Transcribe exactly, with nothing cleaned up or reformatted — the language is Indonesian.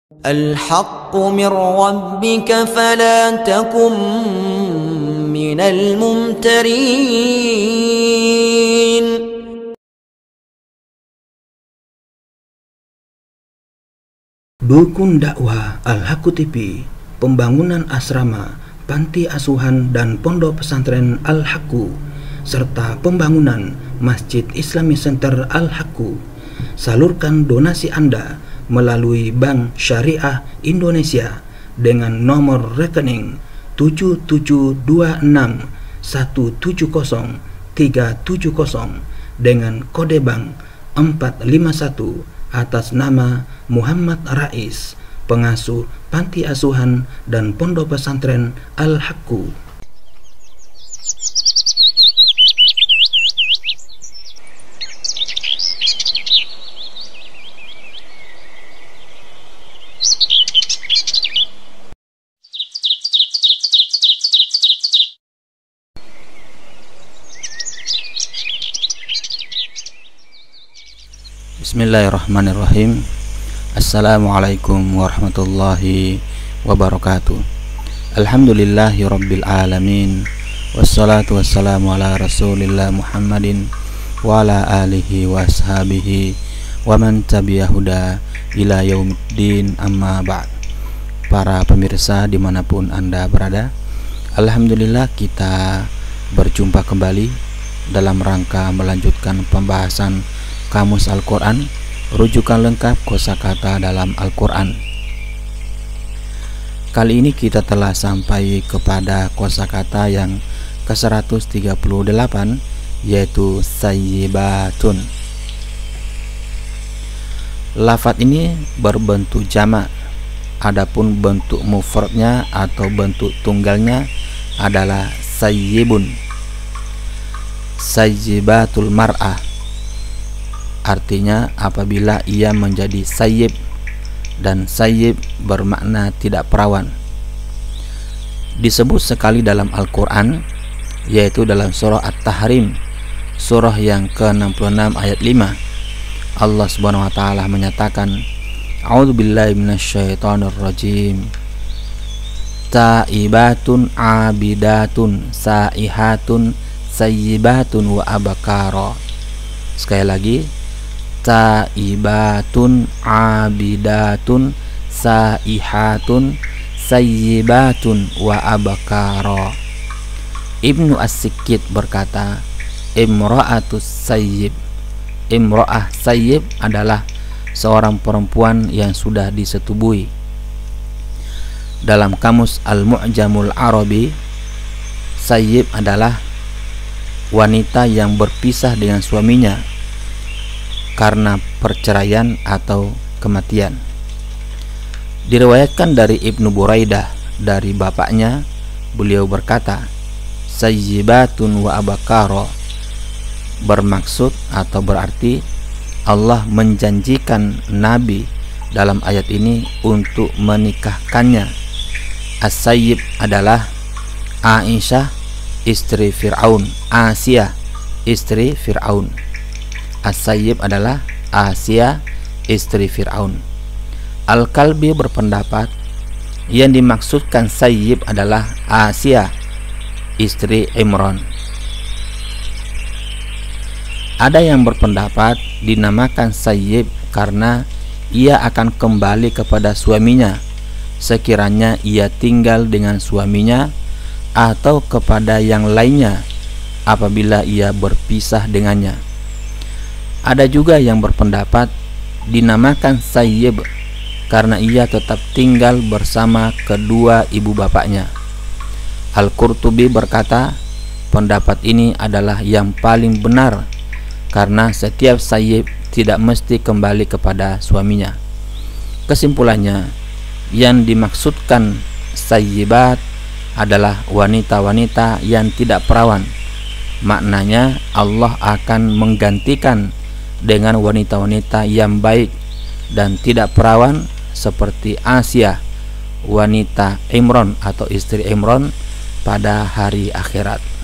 الحق من ربك فلا تكن من الممترين. Dukun dakwah Al-Haqqu T V, pembangunan asrama, panti asuhan dan pondok pesantren Al-Haqqu, serta pembangunan Masjid Islami Center Al-Haqqu. Salurkan donasi Anda melalui Bank Syariah Indonesia dengan nomor rekening tujuh tujuh dua enam satu tujuh nol tiga tujuh nol dengan kode bank empat lima satu atas nama Muhammad Rais, pengasuh panti asuhan dan pondok pesantren Al-Haqqu. Bismillahirrahmanirrahim. Assalamualaikum warahmatullahi wabarakatuh. Alhamdulillahi rabbil alamin. Wassalatu wassalamu ala rasulillah Muhammadin wa ala alihi wa ashabihi wa man tabi'ahuda ila yaumiddin, amma ba'd. Para pemirsa dimanapun Anda berada, alhamdulillah kita berjumpa kembali dalam rangka melanjutkan pembahasan Kamus Al-Quran, rujukan lengkap kosakata dalam Al-Quran. Kali ini kita telah sampai kepada kosakata yang ke seratus tiga puluh delapan, yaitu sayyibatun. Lafadz ini berbentuk jamak, adapun bentuk mufradnya atau bentuk tunggalnya adalah sayyibun. Sayyibatul mar'ah artinya apabila ia menjadi sayyib, dan sayyib bermakna tidak perawan. Disebut sekali dalam Al-Quran, yaitu dalam surah At-Tahrim, surah yang ke enam puluh enam ayat lima. Allah Subhanahu wa taala menyatakan, A'udzubillahi minasyaitonirrajim. Taibatun abidatun saihatun sayyibatun wa abakara. Sekali lagi, taibatun abidatun saihatun sayyibatun wa abakara. Ibnu As-Sikit berkata, imra'atus sayyib. Imra'ah sayyib adalah seorang perempuan yang sudah disetubui. Dalam kamus Al-Mu'jamul Arabi, sayyib adalah wanita yang berpisah dengan suaminya karena perceraian atau kematian. Diriwayatkan dari Ibnu Buraidah dari bapaknya, beliau berkata, sayyibatun wa abakara, bermaksud atau berarti Allah menjanjikan Nabi dalam ayat ini untuk menikahkannya. As-sayyib adalah Aisyah istri Fir'aun, Asia istri Fir'aun. As-sayyib adalah Asia istri Fir'aun. Al-Kalbi berpendapat yang dimaksudkan sayyib adalah Asia istri Imran. Ada yang berpendapat dinamakan sayyib karena ia akan kembali kepada suaminya sekiranya ia tinggal dengan suaminya, atau kepada yang lainnya apabila ia berpisah dengannya. Ada juga yang berpendapat dinamakan sayyib karena ia tetap tinggal bersama kedua ibu bapaknya. Al-Qurtubi berkata, pendapat ini adalah yang paling benar karena setiap sayyib tidak mesti kembali kepada suaminya. Kesimpulannya, yang dimaksudkan sayyibat adalah wanita-wanita yang tidak perawan. Maknanya Allah akan menggantikan dengan wanita-wanita yang baik dan tidak perawan seperti Asia, wanita Imran atau istri Imran pada hari akhirat.